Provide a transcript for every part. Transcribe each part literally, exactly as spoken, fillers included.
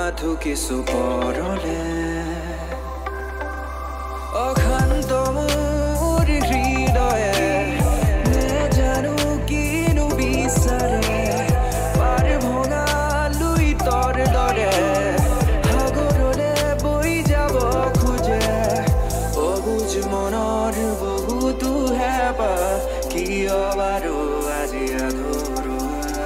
মাথো কিছু পৰলে অখান্ত মোৰ হৃদয়ে নেজানো কিনো বিচাৰে পাৰ ভঙা লুই তৰ দৰে সাগৰলে বৈ যাব খোজে অবুজ মনৰ বহুতো হেঁপাহ কিয় বাৰু আজি আধৰুৱা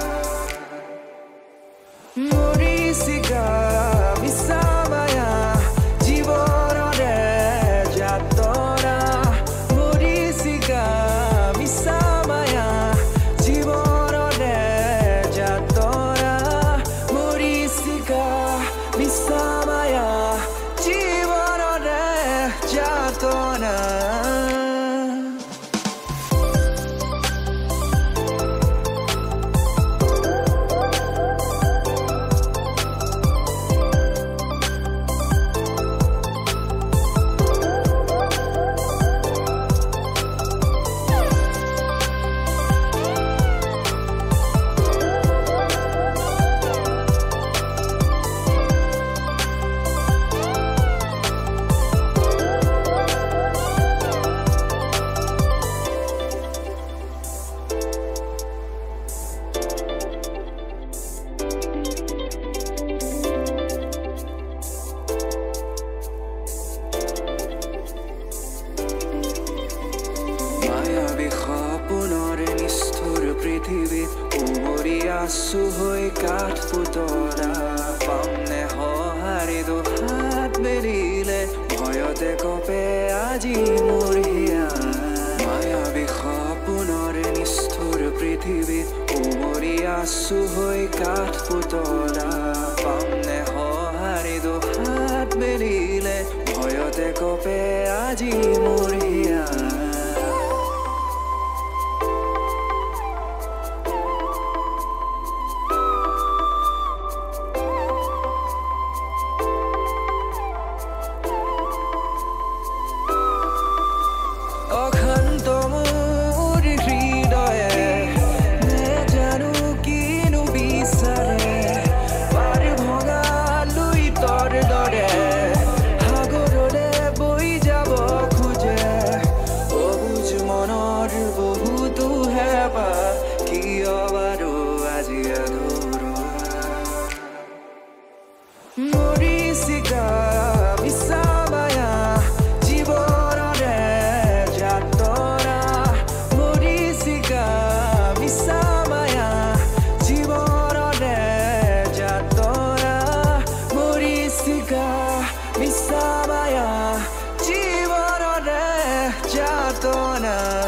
মৰিচিকা মিছামায়া জীৱনৰে যাতৰা মৰিচিকা মিছামায়া জীৱনৰে যাতৰা মৰিচিকা মিছামায়া জীৱনৰে যাতনা পৃথিৱীত উমৰি আছো হৈ কাঠ পুতলা পামনে সঁহাৰি দুহাত মেলিলে ভয়তে কপে আজি মোৰ হিয়া মায়াবী সপোনৰ নিষ্ঠুৰ পৃথিৱীত উমৰি আছো হৈ কাঠ পুতলা পামনে সঁহাৰি দুহাত মেলিলে ভয়তে কপে আজি মোৰ হিয়া অখান্ত মোৰ হৃদয়ে নেজানো কিনো বিচাৰে পাৰ ভঙা লুই তৰ দৰে সাগৰলে বৈ যাব খোজে অবুজ মনৰ বহুতো হেঁপাহ কিয় বাৰু আজি আধৰুৱা মৰিচিকা মিছামায়া জীৱনৰে যাতৰা মৰিচিকা মিছামায়া জীৱনৰে যাতৰা মৰিচিকা মিছামায়া জীৱনৰে যাতনা